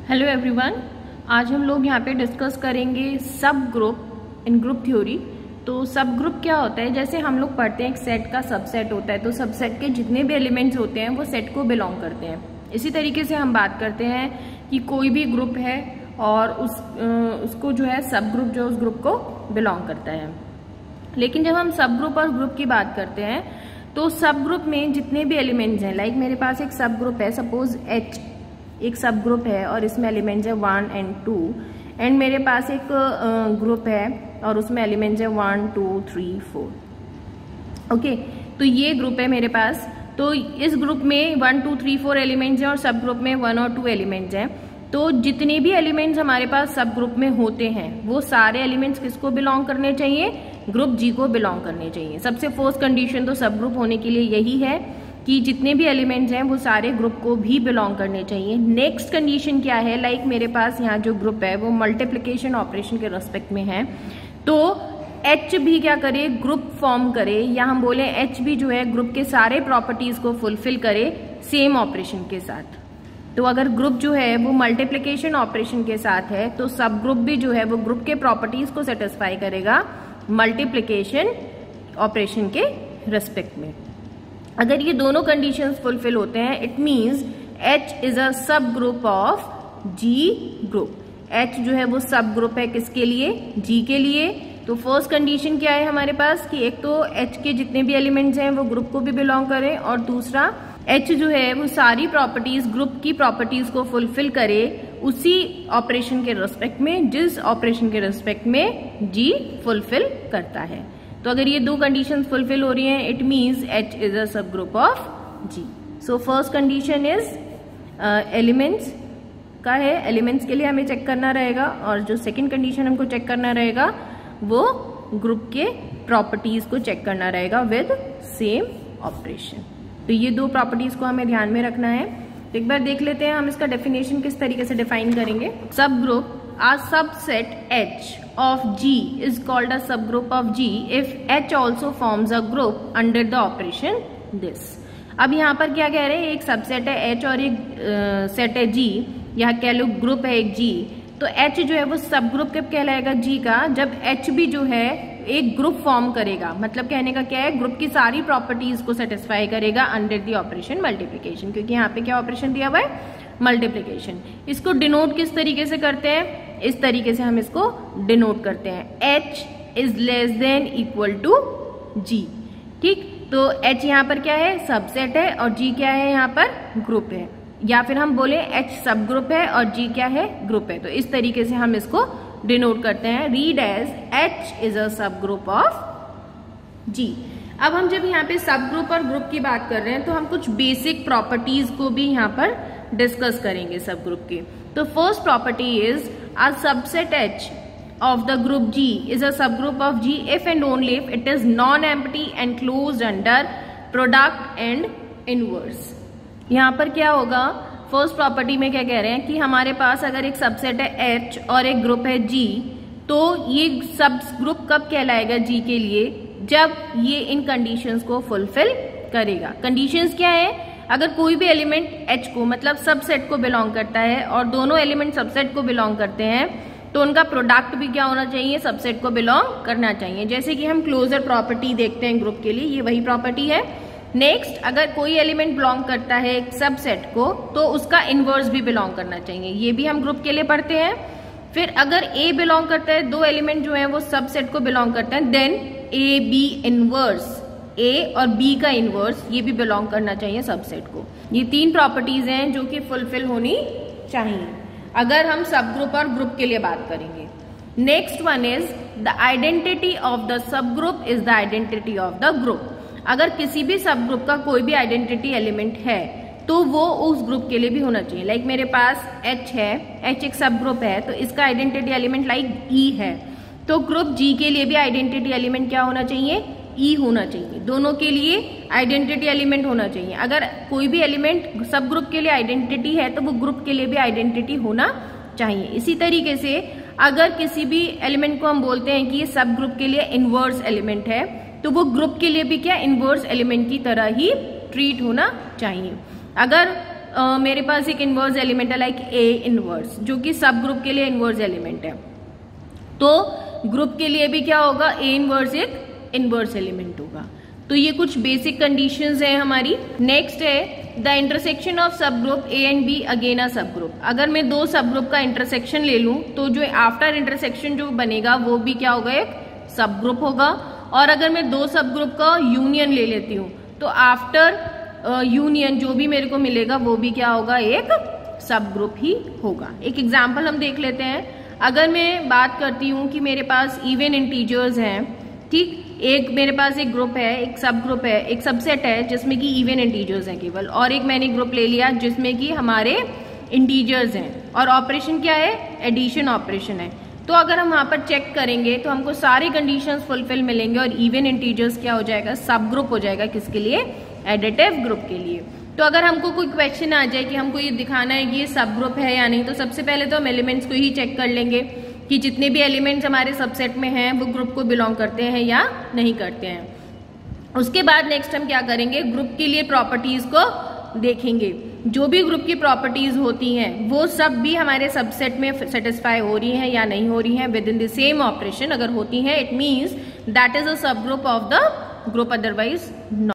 Hello everyone, आज हम लोग यहाँ पे डिस्कस करेंगे सब ग्रुप इन ग्रुप थ्योरी। तो सब ग्रुप क्या होता है, जैसे हम लोग पढ़ते हैं एक सेट का सबसेट होता है, तो सबसेट के जितने भी एलिमेंट्स होते हैं वो सेट को बिलोंग करते हैं। इसी तरीके से हम बात करते हैं कि कोई भी ग्रुप है और उसको जो है सब ग्रुप जो उस ग्रुप को बिलोंग करता है। लेकिन जब हम सब ग्रुप और ग्रुप की बात करते हैं तो सब ग्रुप में जितने भी एलिमेंट्स हैं, लाइक मेरे पास एक सब ग्रुप है, सपोज H एक सब ग्रुप है और इसमें एलिमेंट्स है 1 and 2, एंड मेरे पास एक ग्रुप है और उसमें एलिमेंट्स है 1 2 3 4। ओके, तो ये ग्रुप है मेरे पास। तो इस ग्रुप में 1 2 3 4 एलिमेंट्स हैं और सब ग्रुप में 1 और 2 एलिमेंट्स हैं। तो जितने भी एलिमेंट्स हमारे पास सब ग्रुप में होते हैं वो सारे एलिमेंट्स किसको बिलोंग करने चाहिए? ग्रुप जी को बिलोंग करने चाहिए। सबसे फर्स्ट कंडीशन तो सब ग्रुप होने के लिए यही है कि जितने भी एलिमेंट्स हैं वो सारे ग्रुप को भी बिलोंग करने चाहिए। नेक्स्ट कंडीशन क्या है, लाइक मेरे पास यहाँ जो ग्रुप है वो मल्टीप्लिकेशन ऑपरेशन के रेस्पेक्ट में है, तो H भी क्या करे, ग्रुप फॉर्म करे, या हम बोले H भी जो है ग्रुप के सारे प्रॉपर्टीज को फुलफिल करे सेम ऑपरेशन के साथ। तो अगर ग्रुप जो है वो मल्टीप्लिकेशन ऑपरेशन के साथ है तो सब ग्रुप भी जो है वो ग्रुप के प्रॉपर्टीज को सेटिस्फाई करेगा मल्टीप्लिकेशन ऑपरेशन के रेस्पेक्ट में। अगर ये दोनों कंडीशंस फुलफिल होते हैं it means H is a subgroup of G group. H जो है वो सब ग्रुप है किसके लिए? G के लिए। तो फर्स्ट कंडीशन क्या है हमारे पास कि एक तो H के जितने भी एलिमेंट्स हैं वो ग्रुप को भी बिलोंग करें, और दूसरा H जो है वो सारी प्रॉपर्टीज ग्रुप की प्रॉपर्टीज को फुलफिल करे उसी ऑपरेशन के रेस्पेक्ट में जिस ऑपरेशन के रेस्पेक्ट में G फुलफिल करता है। तो अगर ये दो कंडीशंस फुलफिल हो रही हैं it means H is a subgroup of G। So first condition is elements का है, एलिमेंट्स के लिए हमें चेक करना रहेगा, और जो सेकंड कंडीशन हमको चेक करना रहेगा वो ग्रुप के प्रॉपर्टीज को चेक करना रहेगा विद सेम ऑपरेशन। तो ये दो प्रॉपर्टीज को हमें ध्यान में रखना है। तो एक बार देख लेते हैं हम इसका डेफिनेशन किस तरीके से डिफाइन करेंगे। Subgroup a subset H of G is called a subgroup of G if H also forms a group under the operation this। अब यहाँ पर क्या कह रहे हैं, एक सबसेट है H और एक सेट है G, यहाँ कह लो ग्रुप है एक G। तो H जो है वो सब ग्रुप कब कहलाएगा? G का, जब H भी जो है एक ग्रुप फॉर्म करेगा। मतलब कहने का क्या है, ग्रुप की सारी प्रॉपर्टीज को सेटिस्फाई करेगा अंडर द ऑपरेशन मल्टीप्लिकेशन, क्योंकि यहाँ पे क्या ऑपरेशन दिया हुआ है? मल्टीप्लिकेशन। इसको डिनोट किस तरीके से करते हैं? इस तरीके से हम इसको डिनोट करते हैं, H is less than equal to G। ठीक, तो H यहाँ पर क्या है? सबसेट है, और G क्या है? यहाँ पर ग्रुप है, या फिर हम बोले H सब ग्रुप है और G क्या है? ग्रुप है। तो इस तरीके से हम इसको डिनोट करते हैं, read as H is a subgroup of G। अब हम जब यहाँ पे सब ग्रुप और ग्रुप की बात कर रहे हैं तो हम कुछ बेसिक प्रॉपर्टीज को भी यहाँ पर डिस्कस करेंगे सब ग्रुप के। तो first property is a subset H of the group G is a subgroup of G if and only if it is non-empty and closed under product and inverse। यहाँ पर क्या होगा, first property में क्या कह रहे हैं कि हमारे पास अगर एक सबसेट है H और एक ग्रुप है G, तो ये सब ग्रुप कब कहलाएगा G के लिए? जब ये इन कंडीशंस को फुलफिल करेगा। कंडीशंस क्या है? अगर कोई भी एलिमेंट H को मतलब सबसेट को बिलोंग करता है और दोनों एलिमेंट सबसेट को बिलोंग करते हैं तो उनका प्रोडक्ट भी क्या होना चाहिए? सबसेट को बिलोंग करना चाहिए। जैसे कि हम क्लोजर प्रॉपर्टी देखते हैं ग्रुप के लिए, ये वही प्रॉपर्टी है। नेक्स्ट, अगर कोई एलिमेंट बिलोंग करता है एक सबसेट को तो उसका इनवर्स भी बिलोंग करना चाहिए, ये भी हम ग्रुप के लिए पढ़ते हैं। फिर अगर A बिलोंग करता है, दो एलिमेंट जो है वो सबसेट को बिलोंग करते हैं, then A B inverse, A और B का इनवर्स ये भी बिलोंग करना चाहिए सबसेट को। ये तीन प्रॉपर्टीज हैं जो कि फुलफिल होनी चाहिए अगर हम सब ग्रुप और ग्रुप के लिए बात करेंगे। Next one is the identity of the subgroup is the identity of the group. अगर किसी भी सब ग्रुप का कोई भी आइडेंटिटी एलिमेंट है तो वो उस ग्रुप के लिए भी होना चाहिए। लाइक मेरे पास H है, H एक सब ग्रुप है तो इसका आइडेंटिटी एलिमेंट लाइक E है, तो ग्रुप G के लिए भी आइडेंटिटी एलिमेंट क्या होना चाहिए? E होना चाहिए। दोनों के लिए आइडेंटिटी एलिमेंट होना चाहिए। अगर कोई भी एलिमेंट सब ग्रुप के लिए आइडेंटिटी है तो वो ग्रुप के लिए भी आइडेंटिटी होना चाहिए। इसी तरीके से अगर किसी भी एलिमेंट को हम बोलते हैं कि ये सब ग्रुप के लिए इनवर्स एलिमेंट है तो वो ग्रुप के लिए भी क्या इनवर्स एलिमेंट की तरह ही ट्रीट होना चाहिए। अगर मेरे पास एक इनवर्स एलिमेंट है लाइक ए इनवर्स, जो कि सब ग्रुप के लिए इनवर्स एलिमेंट है, तो ग्रुप के लिए भी क्या होगा, ए इनवर्स एक इनवर्स एलिमेंट होगा। तो ये कुछ बेसिक कंडीशंस है हमारी। नेक्स्ट है the intersection of subgroup A and B again a subgroup. अगर मैं दो सब ग्रुप का इंटरसेक्शन ले लूं तो जो आफ्टर इंटरसेक्शन जो बनेगा वो भी क्या होगा, एक सब ग्रुप होगा। और अगर मैं दो सब ग्रुप का यूनियन ले लेती हूँ तो आफ्टर यूनियन जो भी मेरे को मिलेगा वो भी क्या होगा, एक सब ग्रुप ही होगा। एक एग्जाम्पल हम देख लेते हैं। अगर मैं बात करती हूँ कि मेरे पास इवन इंटीजर्स हैं, ठीक, एक मेरे पास एक ग्रुप है, एक सब ग्रुप है, एक सबसेट है जिसमें कि इवन इंटीजर्स हैं केवल, और एक मैंने ग्रुप ले लिया जिसमें कि हमारे इंटीजर्स हैं, और ऑपरेशन क्या है, एडिशन ऑपरेशन है। तो अगर हम वहां पर चेक करेंगे तो हमको सारे कंडीशंस फुलफिल मिलेंगे और इवन इंटीजर्स क्या हो जाएगा, सब ग्रुप हो जाएगा। किसके लिए, एडिटिव ग्रुप के लिए। तो अगर हमको कोई क्वेश्चन आ जाए कि हमको ये दिखाना है कि ये सब ग्रुप है या नहीं, तो सबसे पहले तो हम एलिमेंट्स को ही चेक कर लेंगे कि जितने भी एलिमेंट्स हमारे सबसेट में हैं वो ग्रुप को बिलोंग करते हैं या नहीं करते हैं। उसके बाद नेक्स्ट हम क्या करेंगे, ग्रुप के लिए प्रॉपर्टीज को देखेंगे। जो भी ग्रुप की प्रॉपर्टीज होती हैं वो सब भी हमारे सबसेट में सेटिस्फाई हो रही हैं या नहीं हो रही हैं within the same operation. अगर होती हैं it means that is a subgroup of the group, otherwise not.